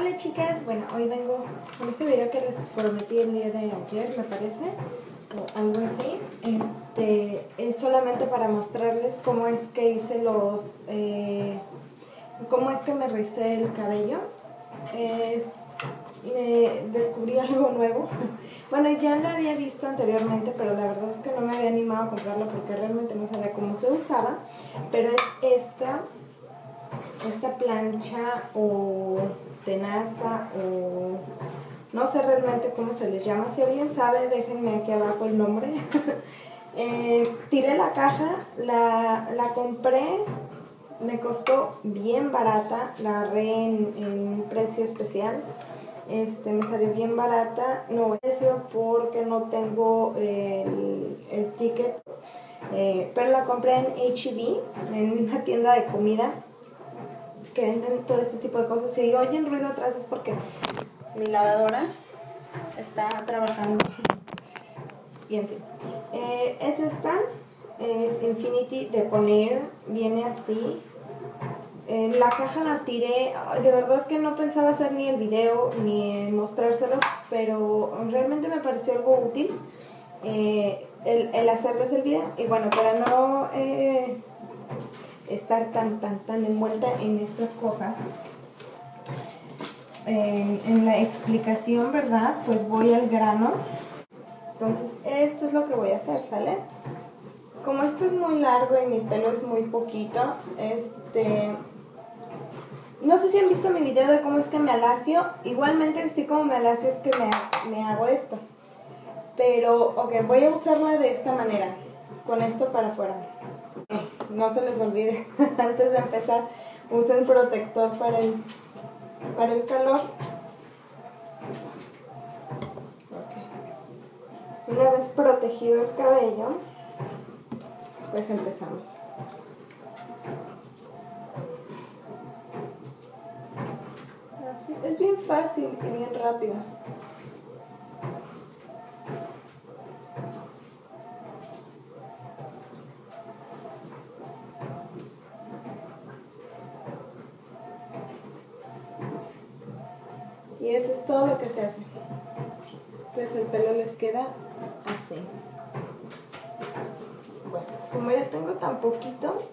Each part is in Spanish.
Hola chicas, bueno, hoy vengo con este video que les prometí el día de ayer, me parece, o algo así. Es solamente para mostrarles cómo es que hice cómo es que me rizé el cabello. Descubrí algo nuevo. Bueno, ya lo había visto anteriormente, pero la verdad es que no me había animado a comprarlo porque realmente no sabía cómo se usaba. Pero es esta plancha o tenaza o no sé realmente cómo se les llama. Si alguien sabe, déjenme aquí abajo el nombre. Tiré la caja, la compré, me costó bien barata, la agarré en precio especial. Me salió bien barata, no voy a decir porque no tengo el ticket, pero la compré en H-E-B, en una tienda de comida que venden todo este tipo de cosas. Si oyen ruido atrás es porque mi lavadora está trabajando. Y en fin, es esta, es Infinity de Conair, viene así. La caja la tiré, de verdad que no pensaba hacer ni el video ni mostrárselos, pero realmente me pareció algo útil el hacerles el video. Y bueno, para no estar tan envuelta en estas cosas, en la explicación, ¿verdad? Pues voy al grano. Entonces esto es lo que voy a hacer, ¿sale? Como esto es muy largo y mi pelo es muy poquito, no sé si han visto mi video de cómo es que me alacio. Igualmente así como me alacio es que me hago esto. Pero, ok, voy a usarla de esta manera, con esto para afuera. No se les olvide, antes de empezar, usen protector para el calor. Okay. Una vez protegido el cabello, pues empezamos. Así, es bien fácil y bien rápido. Y eso es todo lo que se hace. Entonces el pelo les queda así. Bueno, como ya tengo tan poquito,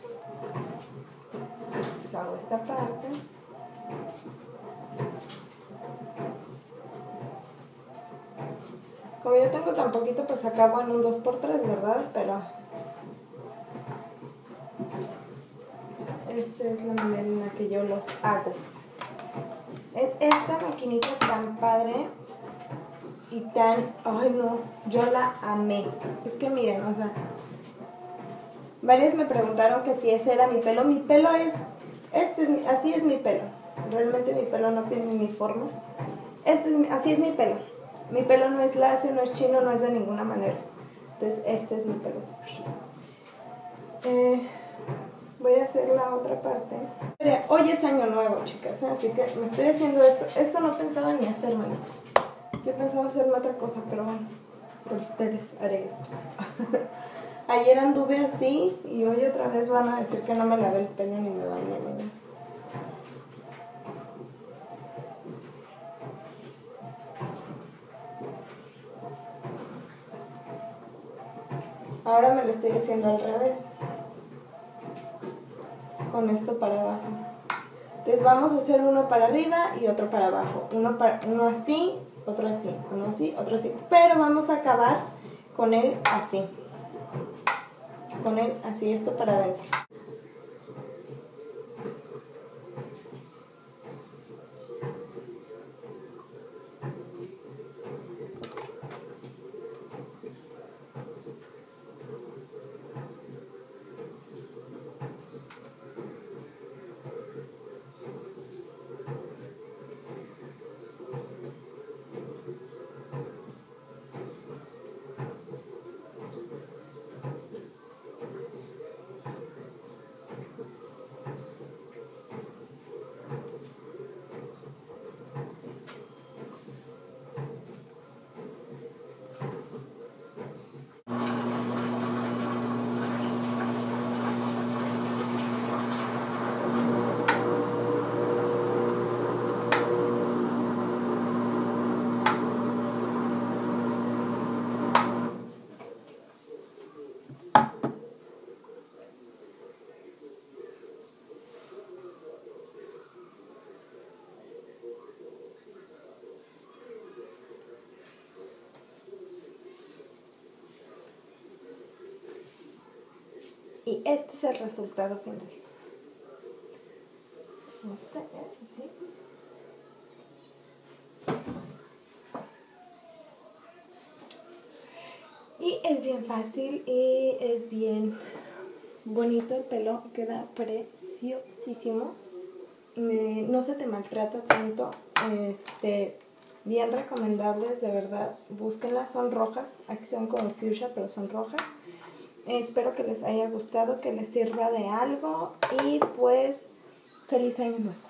pues hago esta parte. Como yo tengo tan poquito, pues acabo en un 2×3, ¿verdad? Pero esta es la manera en la que yo los hago. Es esta maquinita tan padre y tan... ¡Ay no! Yo la amé. Es que miren, o sea... Varias me preguntaron que si ese era mi pelo. Mi pelo es... así es mi pelo. Realmente mi pelo no tiene ni forma. Así es mi pelo. Mi pelo no es lacio, no es chino, no es de ninguna manera. Entonces este es mi pelo. Voy a hacer la otra parte. Hoy es año nuevo, chicas, así que me estoy haciendo esto. Esto no pensaba ni hacérmelo. Yo pensaba hacerme otra cosa, pero bueno, por ustedes haré esto. Ayer anduve así y hoy otra vez van a decir que no me lavé el pelo ni me bañé. Ahora me lo estoy haciendo al revés. Con esto para abajo. Entonces vamos a hacer uno para arriba y otro para abajo. Uno así, otro así, uno así, otro así. Pero vamos a acabar con él así. Con él así, esto para adentro. Y este es el resultado final. Este es así. Y es bien fácil y es bien bonito, el pelo queda preciosísimo. No se te maltrata tanto. Bien recomendables, de verdad. Búsquenlas, son rojas. Aquí son como fuchsia, pero son rojas. Espero que les haya gustado, que les sirva de algo y pues feliz año nuevo.